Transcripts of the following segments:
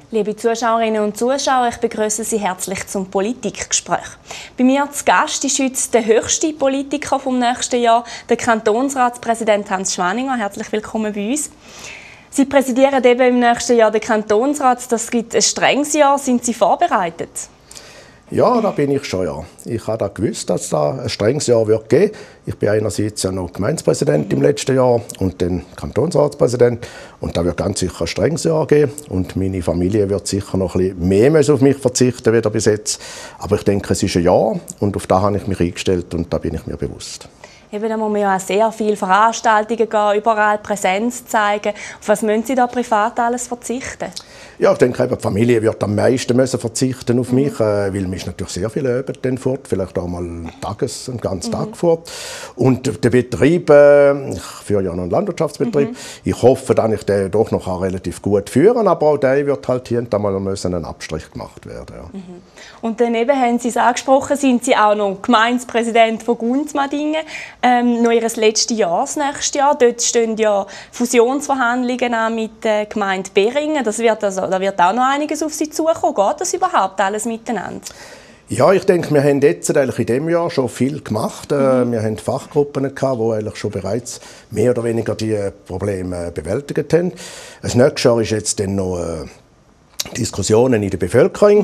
Liebe Zuschauerinnen und Zuschauer, ich begrüße Sie herzlich zum Politikgespräch. Bei mir zu Gast ist heute der höchste Politiker vom nächsten Jahr, der Kantonsratspräsident Hans Schwaninger. Herzlich willkommen bei uns. Sie präsidieren eben im nächsten Jahr den Kantonsrat. Das gibt ein strenges Jahr. Sind Sie vorbereitet? Ja, da bin ich schon, ja. Ich habe da gewusst, dass es da ein strenges Jahr wird geben. Ich bin einerseits ja noch Gemeindepräsident im letzten Jahr und dann Kantonsratspräsident. Und da wird ganz sicher ein strenges Jahr geben. Und meine Familie wird sicher noch ein bisschen mehr auf mich verzichten wieder bis jetzt. Aber ich denke, es ist ein Jahr und auf das habe ich mich eingestellt und da bin ich mir bewusst. Eben, da muss man ja auch sehr viele Veranstaltungen gehen, überall Präsenz zeigen. Auf was müssen Sie da privat alles verzichten? Ja, ich denke, die Familie wird am meisten müssen verzichten auf mich, weil mir ist natürlich sehr viel Arbeit dann fort, vielleicht auch mal einen ganzen Tag fort. Und der Betrieb, ich führe ja noch einen Landwirtschaftsbetrieb, ich hoffe, dass ich den doch noch relativ gut führen kann, aber auch der wird halt hier und da mal einen Abstrich gemacht werden. Ja. Und dann eben, haben Sie es angesprochen, sind Sie auch noch Gemeindepräsident von Gunzmadingen, noch Ihr letztes Jahr, das nächste Jahr. Dort stehen ja Fusionsverhandlungen an mit der Gemeinde Beringen. Da wird auch noch einiges auf Sie zukommen. Geht das überhaupt alles miteinander? Ja, ich denke, wir haben jetzt eigentlich in diesem Jahr schon viel gemacht. Wir hatten Fachgruppen, die eigentlich schon bereits mehr oder weniger die Probleme bewältigt haben. Das nächste Jahr ist jetzt dann noch Diskussionen in der Bevölkerung.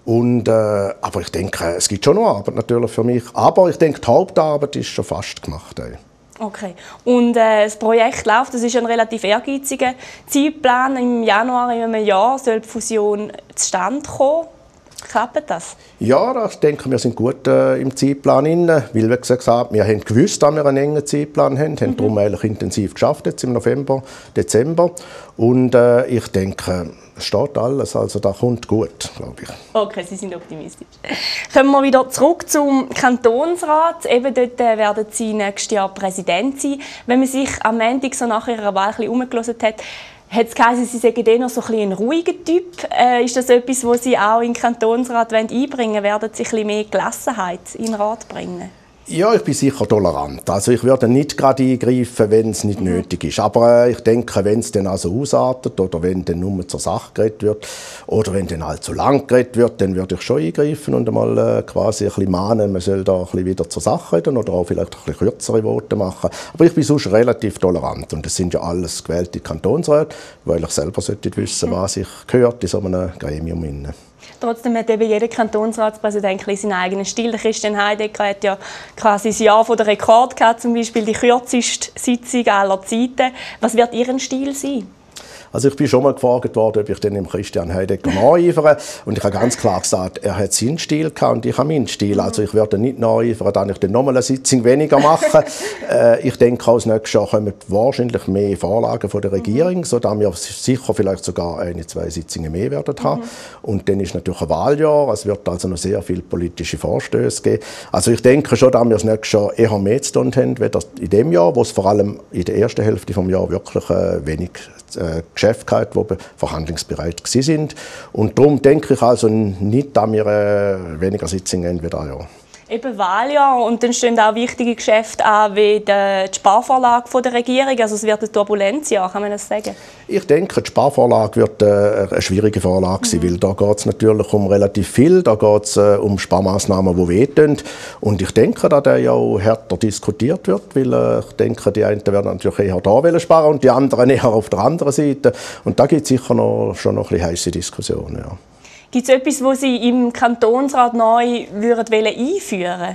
Aber ich denke, es gibt schon noch Arbeit natürlich für mich. Aber ich denke, die Hauptarbeit ist schon fast gemacht. Okay. Und das Projekt läuft, das ist ein relativ ehrgeiziger Zeitplan. Im Januar in einem Jahr soll die Fusion zustande kommen. Klappt das? Ja, ich denke, wir sind gut im Zeitplan inne, weil wie gesagt, wir haben gewusst, dass wir einen engen Zeitplan haben darum eigentlich intensiv geschafft jetzt im November, Dezember. Und ich denke, es steht alles, also das kommt gut, glaube ich. Okay, Sie sind optimistisch. Kommen wir wieder zurück zum Kantonsrat. Eben dort werden Sie nächstes Jahr Präsident sein. Wenn man sich am Montag so nach Ihrer Wahl ein bisschen umgehört hat es geheißen, Sie seien eh noch so ein ruhiger Typ. Ist das etwas, das Sie auch in den Kantonsrat einbringen wollen? Werden Sie ein bisschen mehr Gelassenheit in den Rat bringen? Ja, ich bin sicher tolerant. Also ich würde nicht gerade eingreifen, wenn es nicht nötig ist. Aber ich denke, wenn es dann also ausartet oder wenn dann nur zur Sache geredet wird oder wenn dann halt zu lang geredet wird, dann würde ich schon eingreifen und einmal quasi ein bisschen mahnen, man soll da ein bisschen wieder zur Sache reden oder auch vielleicht ein bisschen kürzere Worte machen. Aber ich bin sonst relativ tolerant und es sind ja alles gewählte Kantonsräte, weil ich selber sollte wissen, was ich gehört in so einem Gremium inne. Trotzdem hat eben jeder Kantonsratspräsident seinen eigenen Stil. Der Christian Heidegger hat ja quasi das Jahr der Rekord gehabt, zum Beispiel die kürzeste Sitzung aller Zeiten. Was wird Ihr Stil sein? Also ich bin schon mal gefragt worden, ob ich dann dem Christian Heidegger nacheifere. Und ich habe ganz klar gesagt, er hat seinen Stil gehabt und ich habe meinen Stil. Also ich werde nicht nacheifern, dass ich dann nochmal eine Sitzung weniger mache. Ich denke, als nächstes Jahr kommen wahrscheinlich mehr Vorlagen von der Regierung, sodass wir sicher vielleicht sogar 1-2 Sitzungen mehr werden haben. Und dann ist natürlich ein Wahljahr. Es wird also noch sehr viele politische Vorstöße geben. Also ich denke schon, dass wir das nächste Jahr eher mehr zu tun haben, als in dem Jahr, wo es vor allem in der ersten Hälfte des Jahres wirklich wenig Geschäfte gehabt, die verhandlungsbereit waren. Und darum denke ich also nicht, dass wir weniger Sitzungen haben wie dieses Jahr. Eben Wahljahr und dann stehen auch wichtige Geschäfte an, wie die Sparvorlage der Regierung. Also es wird ein Turbulenzjahr, kann man das sagen? Ich denke, die Sparvorlage wird eine schwierige Vorlage sein, weil da geht es natürlich um relativ viel. Da geht es um Sparmaßnahmen, die wehtun. Und ich denke, dass der ja auch härter diskutiert wird, weil ich denke, die einen werden natürlich eher da sparen und die anderen eher auf der anderen Seite. Und da gibt es sicher schon noch ein bisschen heisse Diskussionen. Ja. Gibt es etwas, das Sie im Kantonsrat neu einführen wollen?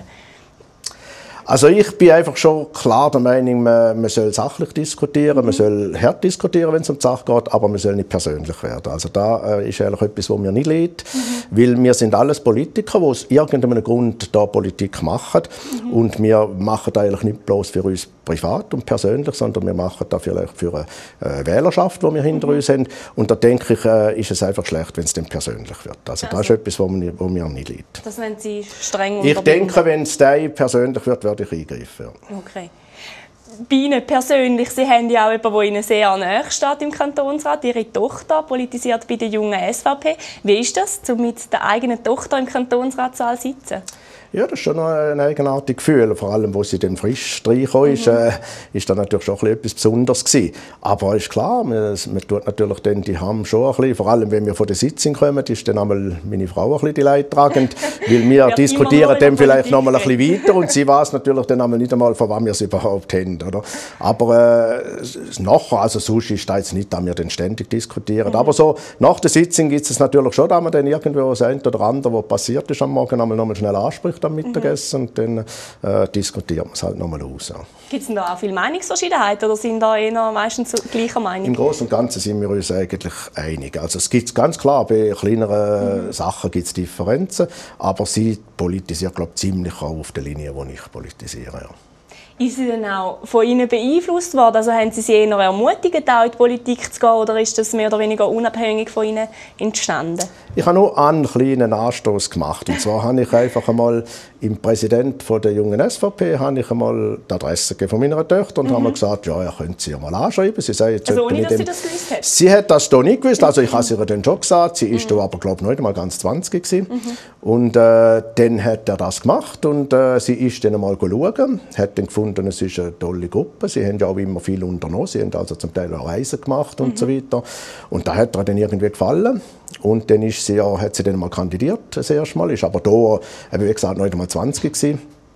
Also ich bin einfach schon klar der Meinung, man soll sachlich diskutieren, man soll hart diskutieren, wenn es um die Sache geht, aber man soll nicht persönlich werden. Also da ist eigentlich etwas, was mir nicht liegt, weil wir sind alles Politiker, die aus irgendeinem Grund da Politik machen und wir machen das eigentlich nicht bloß für uns privat und persönlich, sondern wir machen das vielleicht für eine Wählerschaft, die wir hinter uns haben. Und da denke ich, ist es einfach schlecht, wenn es dann persönlich wird. Also das ist etwas, was mir nicht liegt. Das wollen Sie streng Ich denke, wenn es persönlich wird, werde ich eingreifen. Ja. Okay. bei Ihnen persönlich, Sie haben ja auch jemanden, der Ihnen sehr nahe steht im Kantonsrat. Ihre Tochter politisiert bei der jungen SVP. Wie ist das, um mit der eigenen Tochter im Kantonsratssaal zu sitzen? Ja, das ist schon ein eigenartiges Gefühl. Vor allem, als sie dann frisch reingekommen ist, ist das natürlich schon etwas Besonderes gewesen. Aber ist klar, man tut natürlich dann die Ham schon ein bisschen, vor allem wenn wir von der Sitzung kommen, ist dann einmal meine Frau ein bisschen die Leidtragend, weil wir diskutieren dann vielleicht noch mal ein bisschen weiter und sie weiß natürlich dann einmal nicht einmal, von wann wir es überhaupt haben, oder? Aber nachher, also sonst ist das jetzt nicht, dass wir dann ständig diskutieren. Aber so nach der Sitzung gibt es natürlich schon, dass man dann irgendwo das eine oder andere, was passiert ist am Morgen, einmal noch mal schnell anspricht am Mittagessen und dann diskutieren wir es halt nochmal aus. Ja. Gibt es da auch viel Meinungsverschiedenheit oder sind da eher meistens gleicher Meinung? Im Großen und Ganzen sind wir uns eigentlich einig. Also es gibt ganz klar, bei kleineren Sachen gibt es Differenzen, aber sie politisiert, glaube ich, ziemlich auch auf der Linie, wo ich politisiere. Ja. Ist sie denn auch von Ihnen beeinflusst worden? Also haben Sie sie eher ermutigt, auch in die Politik zu gehen, oder ist das mehr oder weniger unabhängig von Ihnen entstanden? Ich habe nur einen kleinen Anstoß gemacht. Und zwar habe ich einfach einmal im Präsident der jungen SVP die Adresse von meiner Tochter und habe mir gesagt, ja, er könnte sie mal anschreiben. Sie sagt, jetzt also ohne, dass sie das gewusst hat? Sie hat das hier nicht gewusst. Also ich habe es ihr dann schon gesagt. Sie ist aber, glaube ich, nicht einmal ganz 20 gewesen. Und dann hat er das gemacht und sie ist dann einmal schauen, hat dann gefunden, es ist eine tolle Gruppe. Sie haben ja auch immer viel unternommen. Sie haben also zum Teil auch Reisen gemacht und so weiter. Und da hat ihr dann irgendwie gefallen. Und dann hat sie dann mal kandidiert, das erste Mal. Ist aber da, wie gesagt, noch einmal 20 gewesen.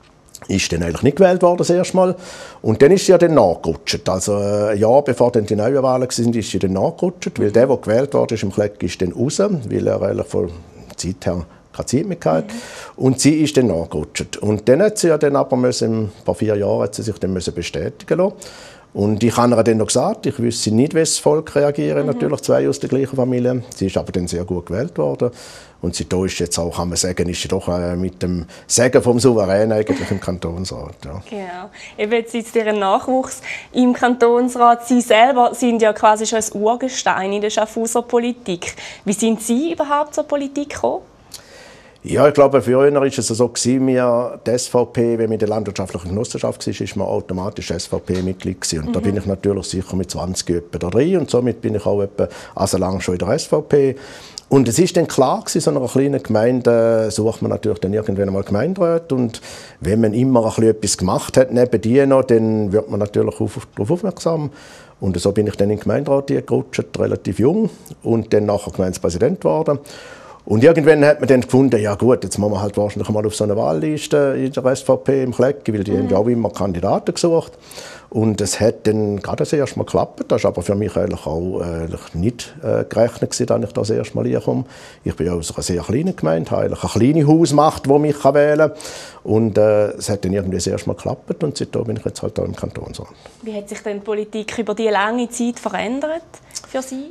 Ist dann eigentlich nicht gewählt worden, das erste Mal. Und dann ist sie ja dann nachgerutscht. Also ein Jahr bevor dann die neuen Wahlen waren, ist sie dann nachgerutscht. Weil der gewählt wurde, ist im Kleck, ist dann raus, weil er eigentlich von der Zeit her keine Zeit mehr hatte. Und sie ist dann nachgerutscht. Und dann hat sie ja dann aber vor 4 Jahren hat sie sich dann bestätigen lassen. Und ich habe ihr dann noch gesagt, ich wüsste nicht, wie das Volk reagiert. Natürlich 2 aus der gleichen Familie. Sie ist aber dann sehr gut gewählt worden. Und seitdem ist jetzt auch, kann man sagen, ist sie doch mit dem Segen vom Souverän eigentlich im Kantonsrat. Ja. Genau. Eben jetzt Ihren Nachwuchs im Kantonsrat. Sie selber sind ja quasi schon ein Urgestein in der Schaffhauser Politik. Wie sind Sie überhaupt zur Politik gekommen? Ja, ich glaube, früher war es so, dass die SVP, wenn man in der landwirtschaftlichen Genossenschaft war, ist man automatisch SVP-Mitglied gewesen. Und da bin ich natürlich sicher mit 20 etwa da drin und somit bin ich auch etwa also lang schon in der SVP. Und es ist dann klar gewesen, so einer kleinen Gemeinde sucht man natürlich dann irgendwann einmal Gemeinderat und wenn man immer ein bisschen etwas gemacht hat neben die noch, dann wird man natürlich darauf aufmerksam. Und so bin ich dann in den Gemeinderat gerutscht, relativ jung und dann nachher Gemeindepräsident geworden. Und irgendwann hat man dann gefunden, ja gut, jetzt muss man halt wahrscheinlich mal auf so eine Wahlliste in der SVP im Kleck, weil die haben ja auch immer Kandidaten gesucht. Und es hat dann gerade das erste Mal geklappt. Das war aber für mich eigentlich auch nicht gerechnet, dass ich das erste Mal reinkomme. Ich bin ja aus einer sehr kleinen Gemeinde, habe eigentlich eine kleine Hausmacht, die mich wählen kann. Und es hat dann irgendwie das erste Mal geklappt und seitdem bin ich jetzt halt auch im Kantonsrat. Wie hat sich denn die Politik über diese lange Zeit verändert für Sie?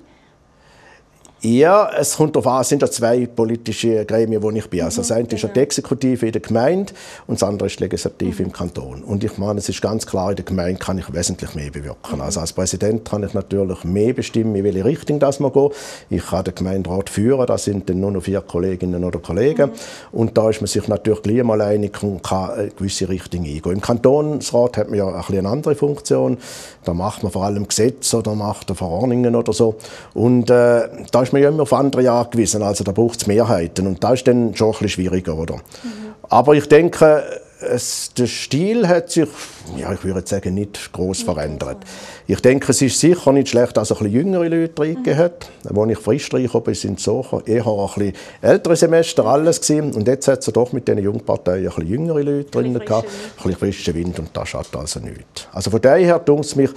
Ja, es kommt darauf an, es sind ja 2 politische Gremien, wo ich bin. Also das eine ist ja die Exekutive in der Gemeinde und das andere ist die Legislative im Kanton. Und ich meine, es ist ganz klar, in der Gemeinde kann ich wesentlich mehr bewirken. Also als Präsident kann ich natürlich mehr bestimmen, in welche Richtung das man geht. Ich kann den Gemeinderat führen, das sind dann nur noch 4 Kolleginnen oder Kollegen. Und da ist man sich natürlich gleich mal einig und kann eine gewisse Richtung eingehen. Im Kantonsrat hat man ja eine andere Funktion. Da macht man vor allem Gesetze oder macht Verordnungen oder so. Und da ist man ja immer auf andere angewiesen, also da braucht es Mehrheiten und das ist dann schon ein bisschen schwieriger, oder? Aber ich denke, der Stil hat sich, ja, ich würde sagen, nicht gross verändert. Ich denke, es ist sicher nicht schlecht, dass es ein bisschen jüngere Leute reingegeben hat. Als ich frisch reingekommen bin, sind es eher ein bisschen ältere Semester alles gewesen. Und jetzt hat es doch mit diesen Jungparteien ein bisschen jüngere Leute drin gehabt. Ein bisschen frischer Wind und das schadet also nichts. Also von daher denke ich mich,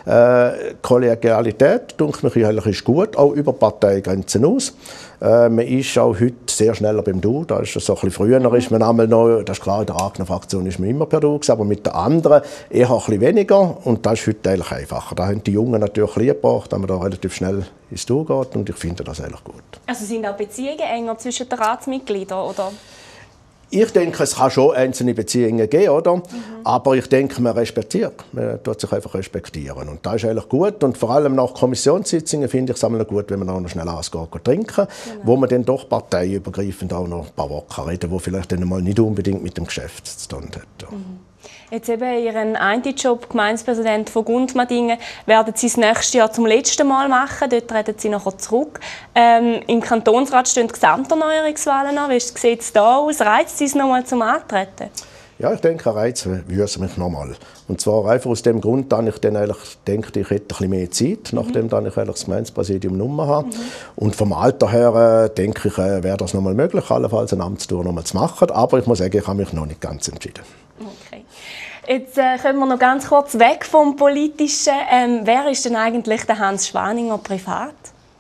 Kollegialität ist gut, auch über Parteigrenzen aus. Man ist auch heute sehr schneller beim Du. Da ist es so ein bisschen früher ist man einmal noch, das ist klar, in der Aachener Fraktion ist man immer per Du, aber mit den anderen eher ein bisschen weniger. Und das ist heute eigentlich einfacher. Da haben die Jungen natürlich lieb gebracht, dass man da relativ schnell ins Du geht und ich finde das eigentlich gut. Also sind auch Beziehungen enger zwischen den Ratsmitgliedern, oder? Ich denke, es kann schon einzelne Beziehungen geben, oder? Aber ich denke, man respektiert. Man tut sich einfach respektieren. Und das ist eigentlich gut. Und vor allem nach Kommissionssitzungen finde ich es auch gut, wenn man auch noch schnell ausgeht trinken, wo man dann doch parteiübergreifend auch noch ein paar Worte reden kann, die vielleicht dann mal nicht unbedingt mit dem Geschäft zu tun hat. Ja. Jetzt eben Ihren einen Job, Gemeindepräsident von Gundmadingen, werden Sie das nächste Jahr zum letzten Mal machen. Dort treten Sie nachher zurück. Im Kantonsrat stehen Gesamterneuerungswahlen an. Wie sieht es da aus? Reizt Sie es nochmal zum Antreten? Ja, ich denke, reizen würde es mich nochmal. Und zwar einfach aus dem Grund, dass ich dann eigentlich denke, ich hätte ein bisschen mehr Zeit, nachdem ich eigentlich das Gemeindepräsidium Nummer habe. Und vom Alter her denke ich, wäre das nochmal möglich, allenfalls eine Amtstour nochmal zu machen. Aber ich muss sagen, ich habe mich noch nicht ganz entschieden. Okay. Jetzt kommen wir noch ganz kurz weg vom Politischen. Wer ist denn eigentlich der Hans Schwaninger privat?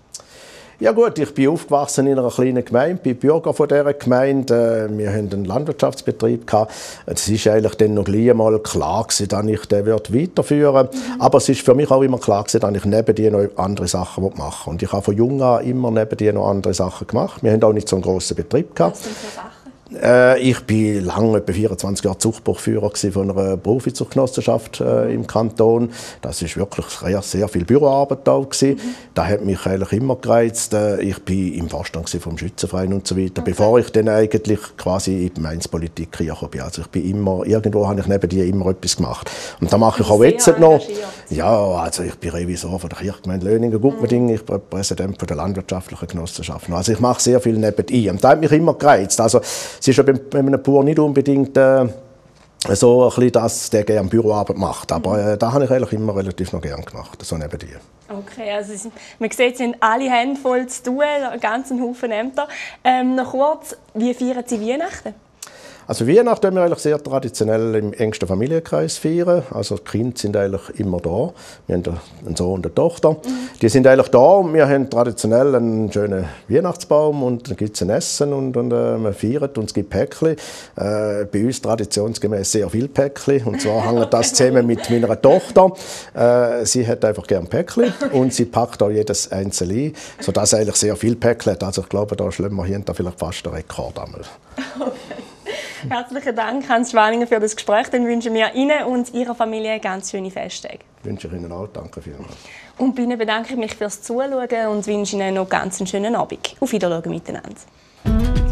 Ja gut, ich bin aufgewachsen in einer kleinen Gemeinde, bin Bürger von dieser Gemeinde. Wir hatten einen Landwirtschaftsbetrieb. Es war eigentlich dann noch gleich mal klar, dass ich den weiterführen würde. Aber es war für mich auch immer klar, dass ich neben dir noch andere Sachen machen will. Und ich habe von jung an immer neben dir noch andere Sachen gemacht. Wir hatten auch nicht so einen grossen Betrieb. Was sind für Sachen? Ich war lange, etwa 24 Jahre Zuchtbuchführer von einer Profizuchtgenossenschaft im Kanton. Das war wirklich sehr viel Büroarbeit da. Das hat mich eigentlich immer gereizt. Ich war im Vorstand vom Schützenverein und so weiter, bevor ich dann eigentlich quasi in die Gemeindepolitik gekommen bin. Also ich bin immer, irgendwo habe ich neben dir immer etwas gemacht. Und das mache ich auch jetzt noch. Ja, also ich bin Revisor von der Kirchgemeinde Löningen-Gundmadingen, ich bin Präsident von der landwirtschaftlichen Genossenschaft. Also ich mache sehr viel nebenbei. Und das hat mich immer gereizt. Also es ist ja bei einem Bauer nicht unbedingt so ein bisschen, dass der gerne Büroarbeit macht. Aber da habe ich eigentlich immer relativ noch gerne gemacht, so neben dir. Okay, also man sieht, Sie haben alle Hände voll zu tun, einen ganzen Haufen Ämter. Noch kurz, wie feiern Sie Weihnachten? Also Weihnachten feiern wir eigentlich sehr traditionell im engsten Familienkreis feiern. Also die Kinder sind eigentlich immer da. Wir haben einen Sohn und eine Tochter. Die sind eigentlich da und wir haben traditionell einen schönen Weihnachtsbaum und dann gibt es ein Essen und man feiert und es gibt Päckchen. Bei uns traditionsgemäß sehr viele Päckchen und zwar hängt das zusammen mit meiner Tochter. Sie hat einfach gerne Päckchen und sie packt auch jedes einzelne ein, sodass eigentlich sehr viele Päckchen hat. Also ich glaube, da schlagen wir hier vielleicht fast einen Rekord einmal. Herzlichen Dank, Hans Schwaninger, für das Gespräch. Dann wünschen wir Ihnen und Ihrer Familie ganz schöne Festtage. Wünsche ich Ihnen auch. Danke vielmals. Und bei Ihnen bedanke ich mich fürs Zuschauen und wünsche Ihnen noch ganz einen schönen Abend. Auf Wiedersehen miteinander.